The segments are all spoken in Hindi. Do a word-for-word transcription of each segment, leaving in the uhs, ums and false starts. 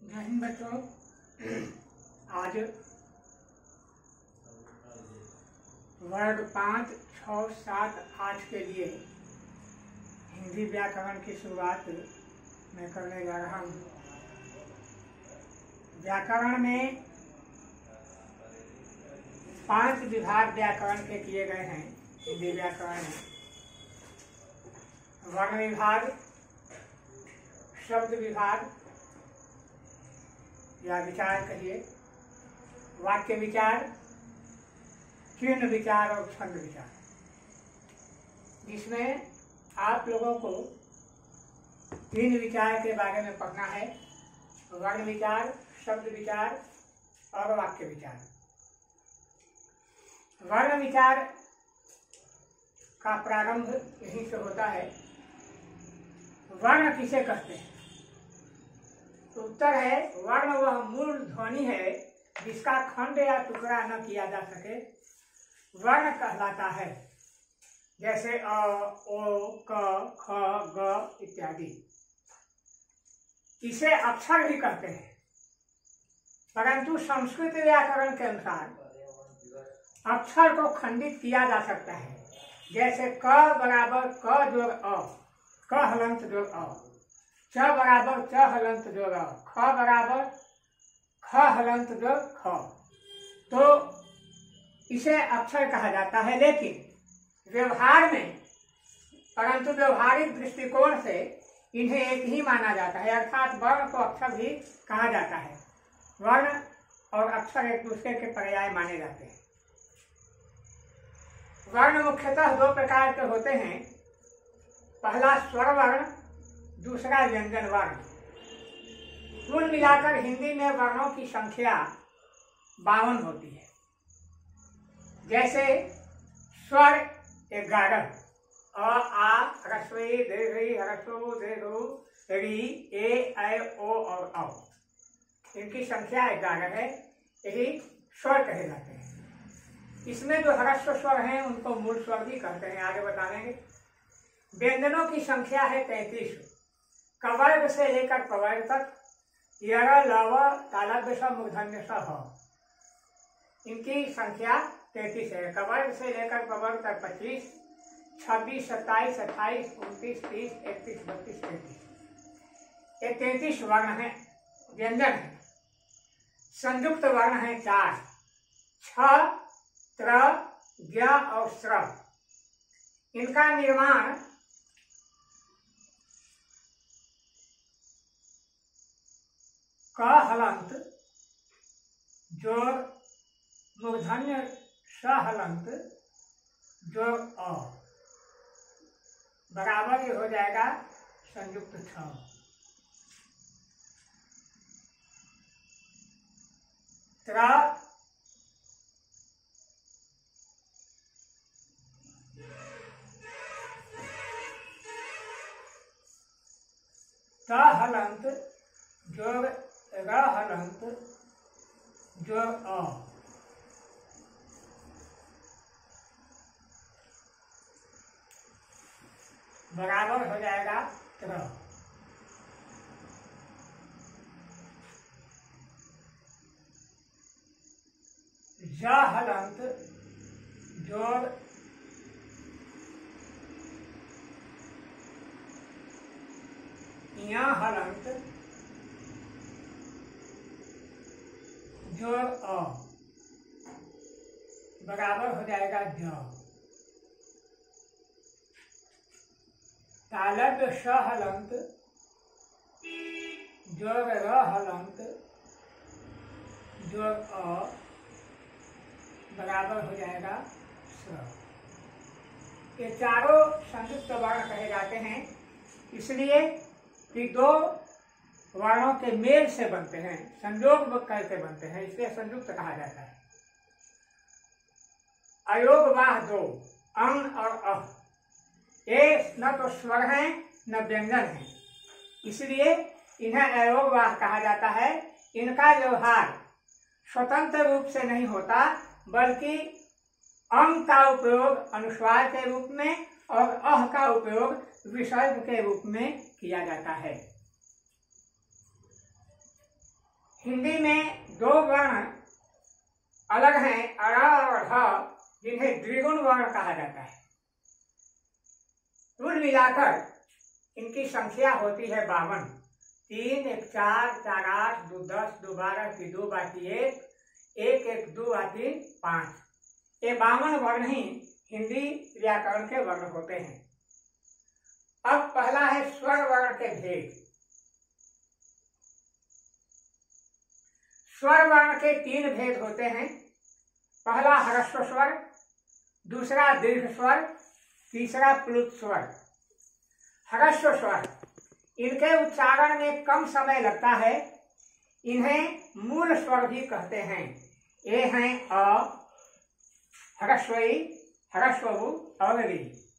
नहीं बच्चों, आज वर्ग पाँच छः सात आठ के लिए हिंदी व्याकरण की शुरुआत मैं करने जा रहा हूँ। व्याकरण में पांच विभाग व्याकरण के किए गए हैं। हिंदी व्याकरण में वर्ण विभाग, शब्द विभाग या विचार कहिए, वाक्य विचार, चिन्ह विचार और छंद विचार, जिसमें आप लोगों को तीन विचार के बारे में पढ़ना है: वर्ण विचार, शब्द विचार और वाक्य विचार। वर्ण विचार का प्रारंभ यहीं से होता है। वर्ण किसे कहते हैं? तो उत्तर है, वर्ण वह मूल ध्वनि है जिसका खंड या टुकड़ा न किया जा सके, वर्ण कहलाता है। जैसे अ, ओ, क, ख, ग इत्यादि। इसे अक्षर भी कहते हैं, परंतु संस्कृत व्याकरण के अनुसार अक्षर को खंडित किया जा सकता है। जैसे क बराबर क जोड़ अ, क हलंत जोड़ अ, च बराबर च हलंत जोड़ अ, ख बराबर ख हलंत जोड़ ख। तो इसे अक्षर कहा जाता है, लेकिन व्यवहार में, परंतु व्यवहारिक दृष्टिकोण से इन्हें एक ही माना जाता है, अर्थात वर्ण को अक्षर भी कहा जाता है। वर्ण और अक्षर एक दूसरे के पर्याय माने जाते हैं। वर्ण मुख्यतः दो प्रकार के होते हैं। पहला स्वर वर्ण, दूसरा व्यंजन वर्ण। कुल मिलाकर हिंदी में वर्णों की संख्या बावन होती है। जैसे स्वर ग्यारह: अ, आ, ह्रस्व ई, दीर्घ ई, ह्रस्व दीर्घ ऊ, री, ए, ऐ, ओ और औ। इनकी संख्या ग्यारह है। यही स्वर कहे जाते हैं। इसमें जो ह्रस्व स्वर हैं उनको मूल स्वर भी कहते हैं, आगे बता देंगे। व्यंजनों की संख्या है तैंतीस। कवर्ग से लेकर पवर्ग तक, यर, लव, तालव्य स, मूर्धन्य स, ह। इनकी संख्या तैंतीस है। कवर्ग से लेकर पवर्ग तक पच्चीस, छब्बीस, सत्ताईस, अट्ठाईस, उनतीस, तीस, इकतीस, बत्तीस, तैंतीस। ये तैंतीस वर्ण है, व्यंजन है। संयुक्त वर्ण है चार: छ, त्र, ज्ञ और स्र। इनका निर्माण क हलंत जोड़ मूर्धन्य स हलंत जोड़ अ बराबर ये हो जाएगा संयुक्त छ। त्र, त हलंत जोड़ र हलंत जोड़ अ बराबर हो जाएगा त्र। ज हलंत जोड़ य हलंत जोड़ अ बराबर हो जाएगा ज। तालव्य स हलंत जोड़ र हलंत जोड़ अ बराबर हो जाएगा स। ये चारों संयुक्त वर्ण कहे जाते हैं, इसलिए कि दो वर्णों के मेल से बनते हैं, संयोग करके बनते हैं, इसलिए संयुक्त कहा जाता है। अयोगवाह दो, अंग और अह, ये न तो स्वर हैं न व्यंजन हैं, इसलिए इन्हें अयोगवाह कहा जाता है। इनका व्यवहार स्वतंत्र रूप से नहीं होता, बल्कि अंग का उपयोग अनुस्वार के रूप में और अह का उपयोग विसर्ग के रूप में किया जाता है। हिंदी में दो वर्ण अलग हैं, अ और ह, जिन्हें द्विगुण वर्ण कहा जाता है। कुल मिलाकर इनकी संख्या होती है बावन। तीन एक चार, चार आठ, दो दस, दो बारह की दो बाकी एक, एक एक दो आती पांच। ये बावन वर्ण ही हिंदी व्याकरण के वर्ण होते हैं। अब पहला है स्वर वर्ण के भेद। स्वर वर्ण के तीन भेद होते हैं। पहला ह्रस्व स्वर, दूसरा दीर्घ स्वर, तीसरा प्लुत स्वर। ह्रस्व स्वर, इनके उच्चारण में कम समय लगता है। इन्हें मूल स्वर भी कहते हैं। ये हैं अ, ह्रस्वई, ह्रस्वउ और री।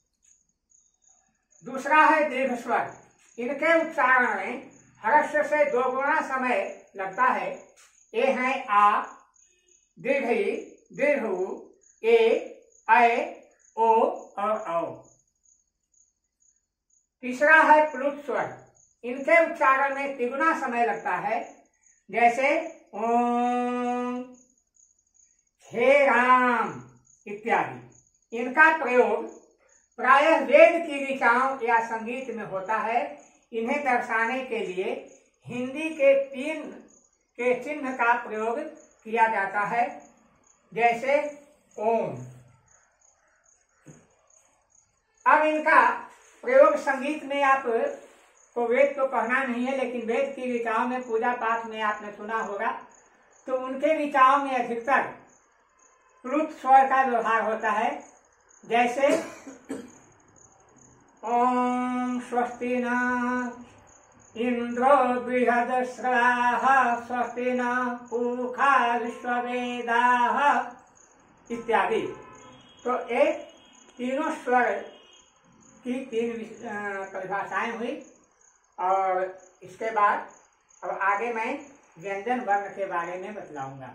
दूसरा है दीर्घ स्वर। इनके उच्चारण में ह्रस्व से दो गुना समय लगता है। ये हैं आ, दीर्घई, दीर्घउ, ए, ऐ, ओ और औ। तीसरा है प्लुत स्वर। इनके उच्चारण में तिगुना समय लगता है। जैसे ओम, हे राम इत्यादि। इनका प्रयोग प्रायः वेद की ऋचाओं या संगीत में होता है। इन्हें दर्शाने के लिए हिंदी के तीन के चिन्ह का प्रयोग किया जाता है। जैसे ओम। अब इनका प्रयोग संगीत में आप तो वेद तो पढ़ना नहीं है, लेकिन वेद की ऋचाओं में, पूजा पाठ में आपने सुना होगा, तो उनके ऋचाओं में अधिकतर प्लुत स्वर का व्यवहार होता है। जैसे ओम स्वस्ति न इंद्रो बृहदस्रवाः स्वस्ति न पूषा विश्ववेदाः इत्यादि। तो ये तीनों स्वर की तीन परिभाषाएं हुई। और इसके बाद अब आगे मैं व्यंजन वर्ण के बारे में बतलाऊंगा।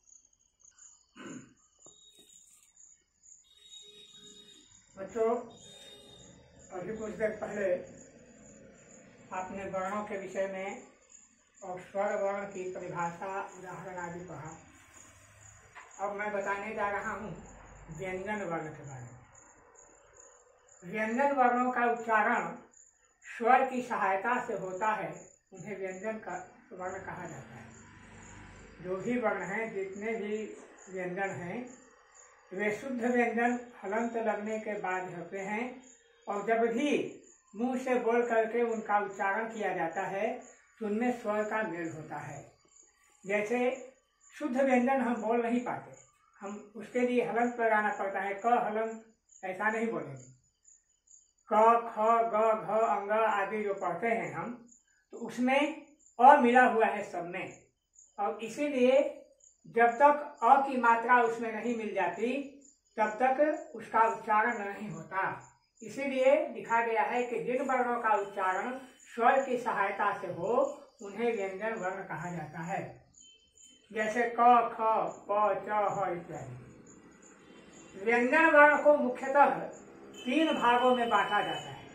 बच्चों, अभी कुछ देर पहले आपने वर्णों के विषय में और स्वर वर्ण की परिभाषा, उदाहरण आदि पढ़ा। अब मैं बताने जा रहा हूँ व्यंजन वर्ण के बारे में। व्यंजन वर्णों का उच्चारण स्वर की सहायता से होता है। उन्हें व्यंजन का वर्ण कहा जाता है। जो भी वर्ण हैं, जितने भी व्यंजन हैं, वे शुद्ध व्यंजन हलंत लगने के बाद होते हैं। और जब भी मुंह से बोल करके उनका उच्चारण किया जाता है तो उनमें स्वर का मेल होता है। जैसे शुद्ध व्यंजन हम बोल नहीं पाते, हम उसके लिए हलंत लगाना पड़ता है। क हलंत ऐसा नहीं बोलेंगे। क, ख, ग, घ, अंग आदि जो पढ़ते हैं हम, तो उसमें अ मिला हुआ है सब में। और इसीलिए जब तक अ की मात्रा उसमें नहीं मिल जाती तब तक उसका उच्चारण नहीं होता। इसीलिए लिखा गया है कि जिन वर्णों का उच्चारण स्वर की सहायता से हो उन्हें व्यंजन वर्ण कहा जाता है। जैसे क, ख, प, च, ह इत्यादि। व्यंजन वर्ण को मुख्यतः तीन भागों में बांटा जाता है।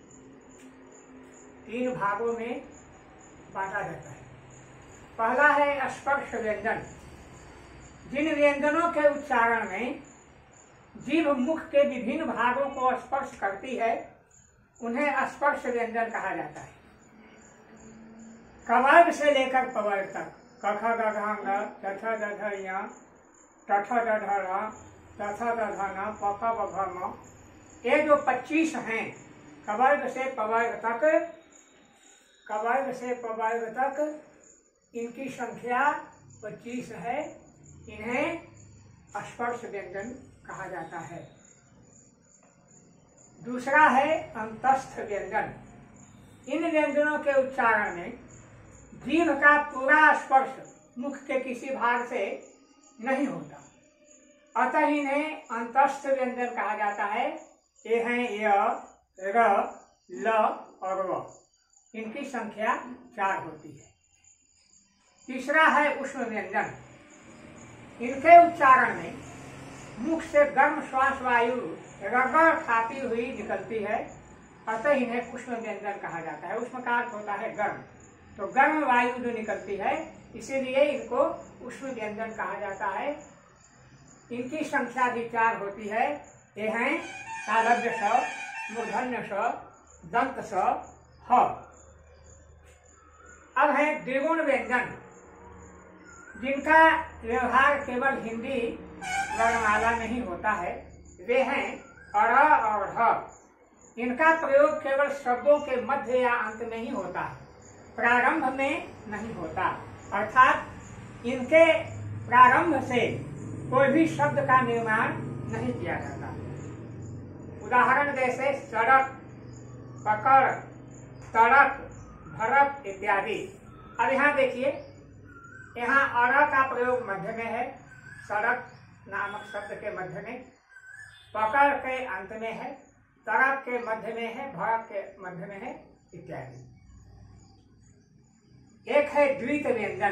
तीन भागों में बांटा जाता है। पहला है स्पर्श व्यंजन। जिन व्यंजनों के उच्चारण में जीभ मुख के विभिन्न भागों को स्पर्श करती है उन्हें स्पर्श व्यंजन कहा जाता है। कवर्ग से लेकर पवर्ग तक, क ख ग घ ङ, च छ ज झ ञ, ट ठ ड ढ ण, च छ द ध न, प फ ब भ म, ये जो पच्चीस हैं, कवर्ग से पवर्ग तक, कवर्ग से पवर्ग तक इनकी संख्या पच्चीस है। इन्हें स्पर्श व्यंजन कहा जाता है। दूसरा है अंतस्थ व्यंजन। इन व्यंजनों के उच्चारण में जीभ का पूरा स्पर्श मुख के किसी भाग से नहीं होता, अतः इन्हें अंतस्थ व्यंजन कहा जाता है। ये हैं य, र, ल और व। इनकी संख्या चार होती है। तीसरा है उष्ण व्यंजन। इनके उच्चारण में मुख से गर्म श्वास वायु रगड़ खाती हुई निकलती है, अतः इन्हें उष्ण व्यंजन कहा जाता है। उष्ण का अर्थ होता है गर्म। तो गर्म वायु जो निकलती है, इसीलिए इनको उष्ण व्यंजन कहा जाता है। इनकी संख्या भी चार होती है। ये हैं तालव्य स, मूर्धन्य स, दंत स, ह। अब है द्विगुण व्यंजन, जिनका व्यवहार केवल हिंदी वर्णमाला में ही होता है। वे हैं अर और ढ। इनका प्रयोग केवल शब्दों के मध्य या अंत में ही होता है, प्रारंभ में नहीं होता। अर्थात इनके प्रारंभ से कोई भी शब्द का निर्माण नहीं किया जाता। उदाहरण जैसे सड़क, पकड़, तड़क, भड़क इत्यादि। अब यहाँ देखिए, यहाँ अर का प्रयोग मध्य में है, सड़क नामक शब्द के मध्य में, पकड़ के अंत में है, तड़क के मध्य में है, भड़क के मध्य में है इत्यादि। एक है द्वित व्यंजन।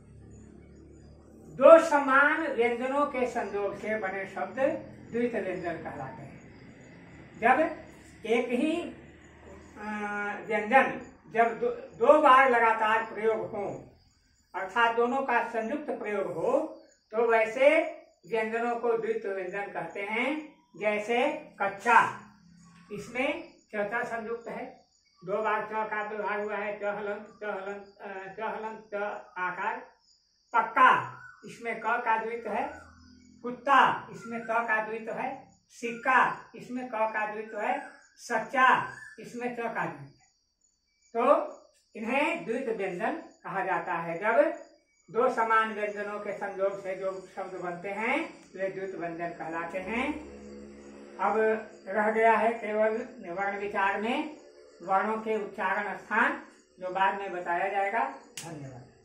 दो समान व्यंजनों के संयोग से बने शब्द द्वित व्यंजन कहलाते हैं। जब एक ही व्यंजन जब दो, दो बार लगातार प्रयोग हो, अर्थात दोनों का संयुक्त प्रयोग हो, तो वैसे व्यंजनों को द्वित व्यंजन कहते हैं। जैसे कच्चा, इसमें चौथा संयुक्त है, दो बार च का व्यवहार हुआ है, चहलंत चहलंत चहलंत च आकार। पक्का, इसमें क का द्वित है। कुत्ता, इसमें क का द्वित है। सिक्का, इसमें क का द्वित है। सच्चा, इसमें च का द्वित है। तो इन्हें द्वित व्यंजन कहा जाता है। जब दो समान व्यंजनों के संयोग से जो शब्द बनते हैं वे द्वित व्यंजन कहलाते हैं। अब रह गया है केवल वर्ण विचार में वर्णों के उच्चारण स्थान, जो बाद में बताया जाएगा। धन्यवाद।